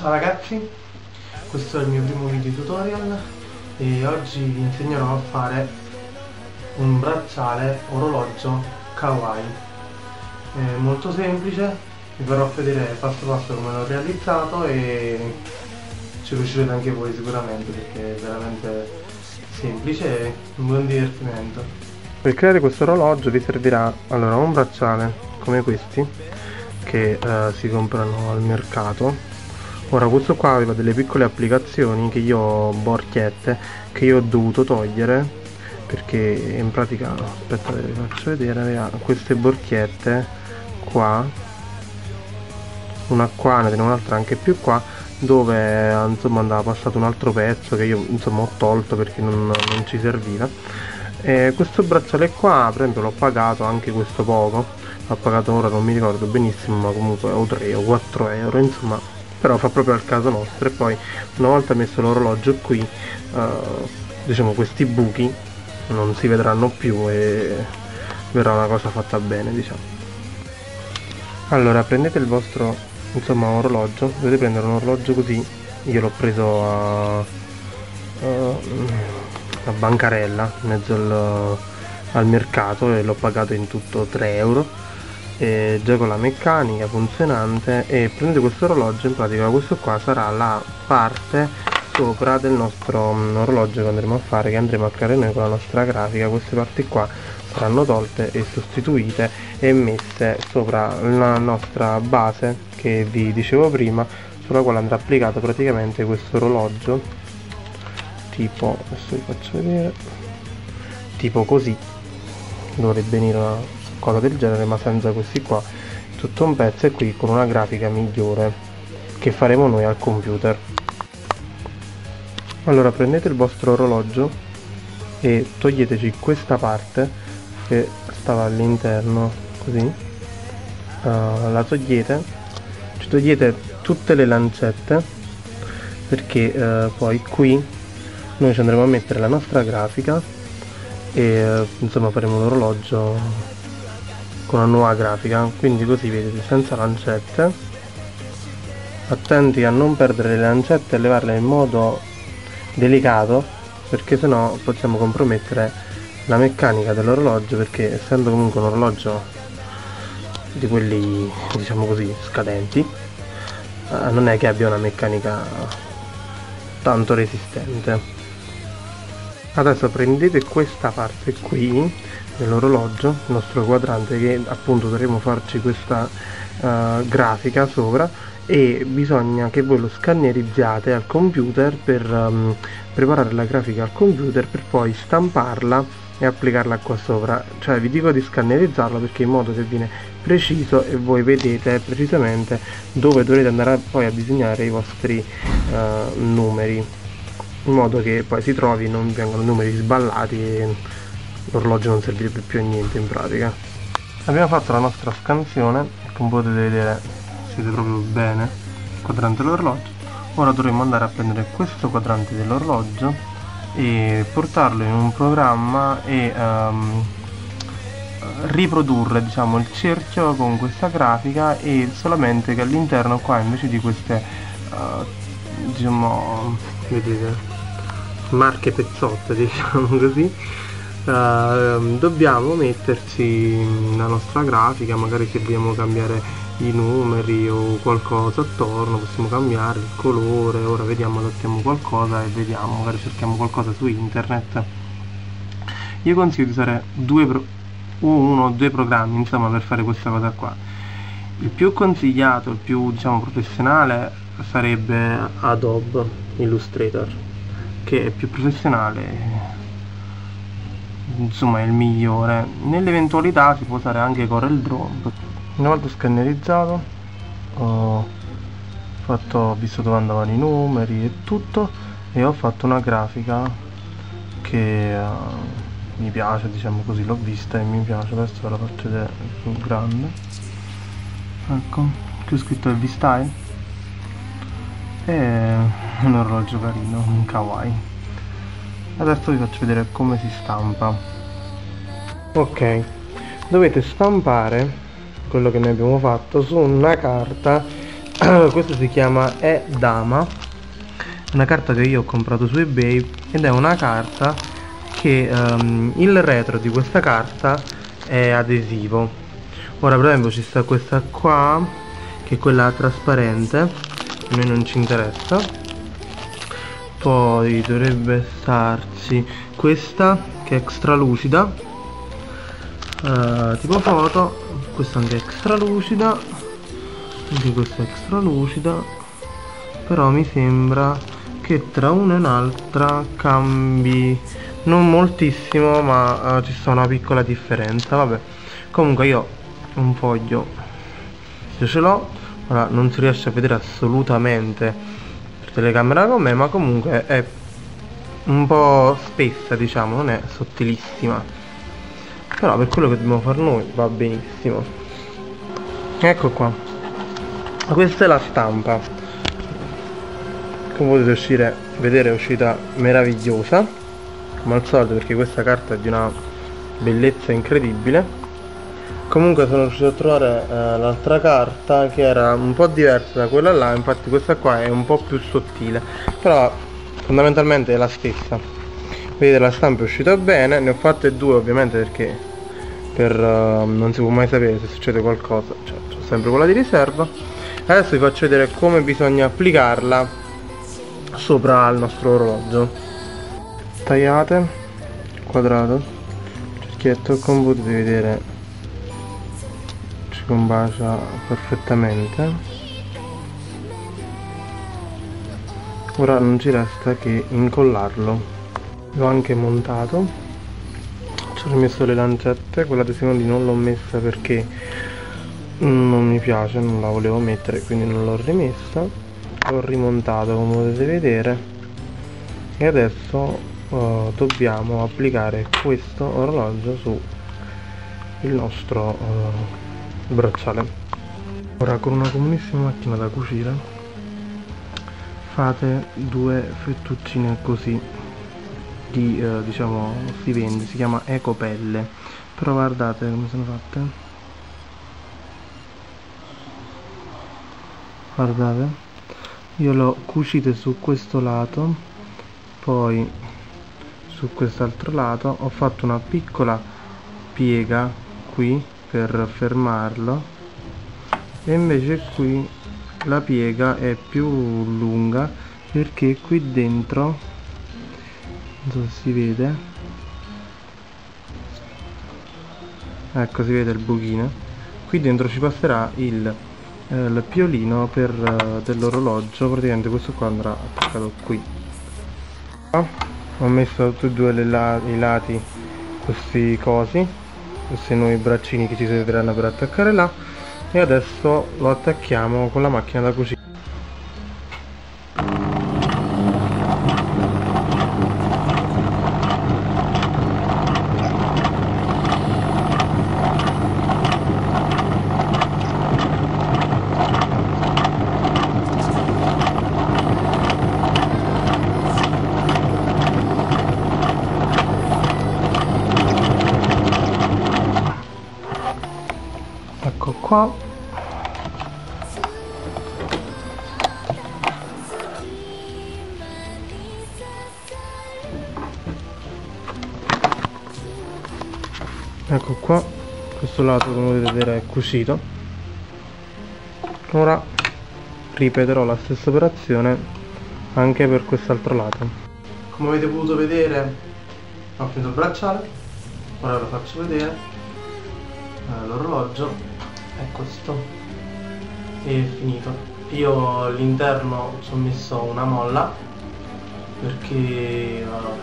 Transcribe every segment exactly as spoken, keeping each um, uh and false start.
Ciao ragazzi, questo è il mio primo video tutorial e oggi vi insegnerò a fare un bracciale orologio kawaii. È molto semplice, vi farò vedere passo passo come l'ho realizzato e ci riuscirete anche voi sicuramente perché è veramente semplice e un buon divertimento. Per creare questo orologio vi servirà allora un bracciale come questi che eh, si comprano al mercato. Ora questo qua aveva delle piccole applicazioni che io, borchiette, che io ho dovuto togliere perché in pratica, aspettate vi faccio vedere, aveva queste borchiette qua, una qua, ne tengo un'altra anche più qua, dove insomma andava passato un altro pezzo che io insomma ho tolto perché non, non ci serviva. E questo bracciale qua per esempio l'ho pagato anche questo poco, l'ho pagato ora non mi ricordo benissimo, ma comunque o tre o quattro euro insomma, però fa proprio al caso nostro. E poi una volta messo l'orologio qui uh, diciamo questi buchi non si vedranno più e verrà una cosa fatta bene, diciamo. Allora prendete il vostro insomma orologio, dovete prendere un orologio così, io l'ho preso a, a, a bancarella in mezzo al, al mercato e l'ho pagato in tutto tre euro, e già con la meccanica funzionante. E prendete questo orologio, in pratica questo qua sarà la parte sopra del nostro orologio che andremo a fare, che andremo a creare noi con la nostra grafica. Queste parti qua saranno tolte e sostituite e messe sopra la nostra base che vi dicevo prima, sulla quale andrà applicato praticamente questo orologio, tipo, adesso vi faccio vedere, tipo così dovrebbe venire una cosa del genere, ma senza questi qua, tutto un pezzo, e qui con una grafica migliore che faremo noi al computer. Allora prendete il vostro orologio e toglieteci questa parte che stava all'interno così, uh, la togliete, ci togliete tutte le lancette perché uh, poi qui noi ci andremo a mettere la nostra grafica e uh, insomma faremo un orologio con una nuova grafica, quindi così vedete, senza lancette. Attenti a non perdere le lancette e levarle in modo delicato perché sennò possiamo compromettere la meccanica dell'orologio, perché essendo comunque un orologio di quelli diciamo così scadenti, eh, non è che abbia una meccanica tanto resistente. Adesso prendete questa parte qui dell'orologio, il nostro quadrante, che appunto dovremo farci questa uh, grafica sopra, e bisogna che voi lo scannerizziate al computer per um, preparare la grafica al computer per poi stamparla e applicarla qua sopra. Cioè vi dico di scannerizzarlo perché in modo che viene preciso e voi vedete precisamente dove dovrete andare a, poi a disegnare i vostri uh, numeri, in modo che poi si trovi, non vengono numeri sballati e l'orologio non servirebbe più a niente in pratica. Abbiamo fatto la nostra scansione e come potete vedere si vede proprio bene il quadrante dell'orologio. Ora dovremo andare a prendere questo quadrante dell'orologio e portarlo in un programma e um, riprodurre diciamo il cerchio con questa grafica, e solamente che all'interno qua invece di queste uh, diciamo vedete marche pezzotte diciamo così, uh, dobbiamo metterci la nostra grafica. Magari se vogliamo cambiare i numeri o qualcosa attorno possiamo cambiare il colore. Ora vediamo, adattiamo qualcosa e vediamo, magari cerchiamo qualcosa su internet. Io consiglio di usare due pro uno o due programmi insomma per fare questa cosa qua. Il più consigliato, il più diciamo professionale sarebbe Adobe Illustrator, che è più professionale, insomma è il migliore. Nell'eventualità si può usare anche Corel Draw. Una volta scannerizzato ho fatto, ho visto dove andavano i numeri e tutto, e ho fatto una grafica che uh, mi piace, diciamo così, l'ho vista e mi piace. Adesso ve la faccio vedere più grande, ecco, qui ho scritto Heavy Style, è un orologio carino, un kawaii. Adesso vi faccio vedere come si stampa. Ok, dovete stampare quello che noi abbiamo fatto su una carta Questo si chiama È Dama, una carta che io ho comprato su eBay ed è una carta che um, il retro di questa carta è adesivo. Ora per esempio ci sta questa qua che è quella trasparente, a noi non ci interessa. Poi dovrebbe starci questa che è extra lucida, uh, tipo foto. Questa anche è extra lucida, anche questa è extra lucida, però mi sembra che tra una e un'altra cambi non moltissimo, ma uh, ci sta una piccola differenza. Vabbè, comunque io un foglio io ce l'ho. Ora non si riesce a vedere assolutamente per telecamera con me, ma comunque è un po' spessa, diciamo, non è sottilissima, però per quello che dobbiamo fare noi va benissimo. Ecco qua, questa è la stampa. Come potete uscire, vedere, è uscita meravigliosa come al solito, perché questa carta è di una bellezza incredibile. Comunque sono riuscito a trovare eh, l'altra carta che era un po' diversa da quella là, infatti questa qua è un po' più sottile, però fondamentalmente è la stessa. Vedete, la stampa è uscita bene, ne ho fatte due ovviamente perché per uh, non si può mai sapere se succede qualcosa, cioè c'ho sempre quella di riserva. Adesso vi faccio vedere come bisogna applicarla sopra il nostro orologio. Tagliate, quadrato, cerchietto, come potete vedere ci combacia perfettamente. Ora non ci resta che incollarlo. L'ho anche montato, ci ho rimesso le lancette, quella dei secondi non l'ho messa perché non mi piace, non la volevo mettere, quindi non l'ho rimessa. L'ho rimontato come potete vedere e adesso uh, dobbiamo applicare questo orologio su il nostro uh, bracciale. Ora con una comunissima macchina da cucire fate due fettuccine così di uh, diciamo si vende, si chiama Ecopelle, però guardate come sono fatte, guardate. Io l'ho cucite su questo lato, poi su quest'altro lato ho fatto una piccola piega qui per fermarlo, e invece qui la piega è più lunga perché qui dentro, non so se si vede, ecco, si vede il buchino, qui dentro ci passerà il il piolino per uh, dell'orologio. Praticamente questo qua andrà attaccato qui. Ho messo tutti e due le la i lati questi cosi, questi nuovi braccini che ci serviranno per attaccare là, e adesso lo attacchiamo con la macchina da cucire. Ecco qua, ecco qua, questo lato come potete vedere è cucito. Ora ripeterò la stessa operazione anche per quest'altro lato. Come avete potuto vedere ho finito il bracciale, ora ve lo faccio vedere. L'orologio è questo, è finito. Io all'interno ci ho messo una molla perché uh,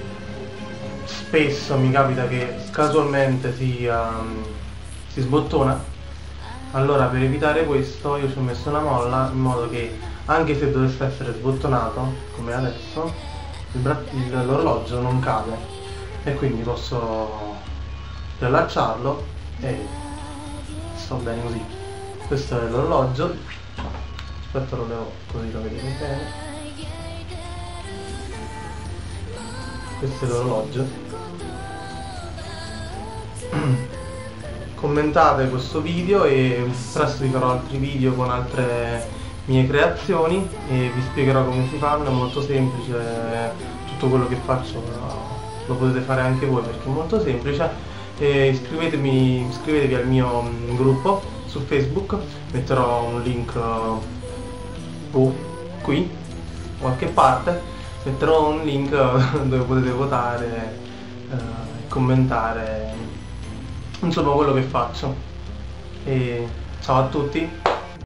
spesso mi capita che casualmente si, um, si sbottona, allora per evitare questo io ci ho messo una molla in modo che anche se dovesse essere sbottonato come adesso l'orologio non cade e quindi posso riallacciarlo e sto bene così. Questo è l'orologio, aspetta lo levo così lo vedete bene. Questo è l'orologio. Commentate questo video e presto vi farò altri video con altre mie creazioni e vi spiegherò come si fanno, è molto semplice, tutto quello che faccio lo potete fare anche voi perché è molto semplice. E iscrivetemi, iscrivetevi al mio mm, gruppo su Facebook, metterò un link uh, qui, qualche parte, metterò un link dove potete votare e uh, commentare insomma quello che faccio. E ciao a tutti.